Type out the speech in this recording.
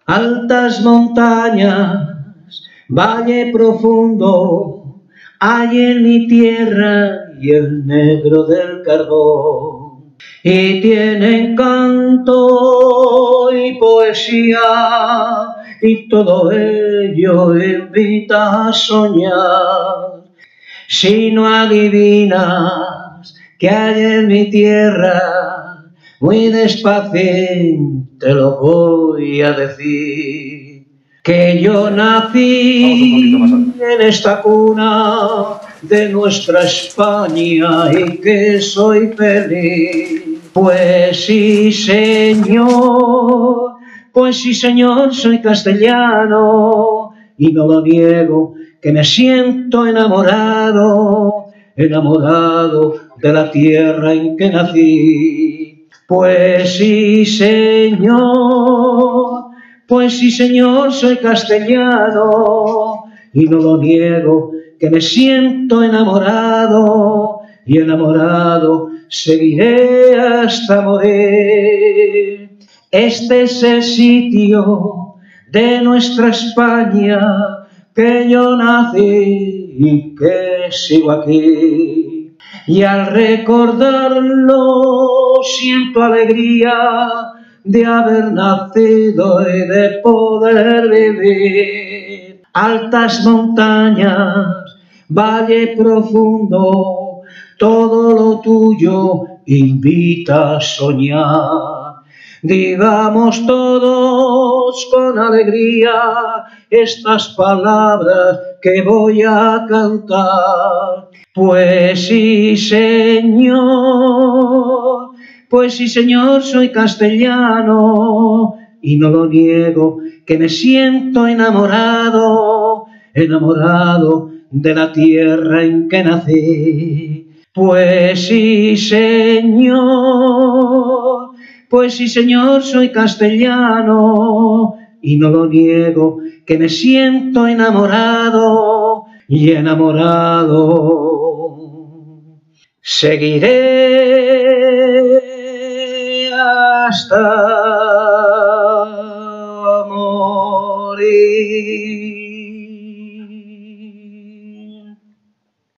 Altas montañas, valle profundo, hay en mi tierra y el negro del carbón. Y tienen canto y poesía, y todo ello invita a soñar. Si no adivinas que hay en mi tierra, muy despacio te lo voy a decir. Que yo nací en esta cuna de nuestra España y que soy feliz. Pues sí, señor, soy castellano y no lo niego, que me siento enamorado de la tierra en que nací. Pues sí, señor, soy castellano y no lo niego, que me siento enamorado seguiré hasta morir. Este es el sitio de nuestra España que yo nací y que sigo aquí. Y al recordarlo siento alegría de haber nacido y de poder vivir. Altas montañas, valle profundo, todo lo tuyo invita a soñar. Digamos todos con alegría estas palabras que voy a cantar. Pues sí, señor, soy castellano y no lo niego, que me siento enamorado de la tierra en que nací. Pues sí, señor, soy castellano y no lo niego, que me siento enamorado seguiré hasta morir.